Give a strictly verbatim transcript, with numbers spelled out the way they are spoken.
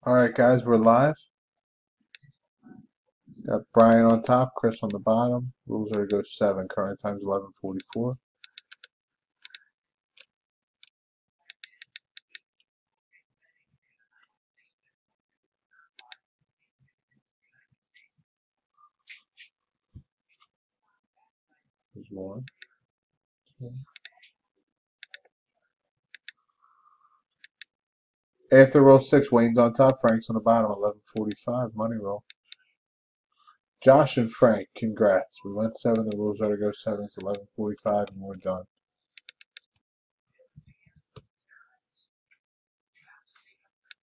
All right, guys, we're live. Got Brian on top, Chris on the bottom. Rules are to go seven. Current time's eleven forty-four. There's one. Two. After roll six, Wayne's on top, Frank's on the bottom. eleven forty-five. Money roll. Josh and Frank, congrats. We went seven. The rules are to go seven. It's eleven forty-five, and we're done.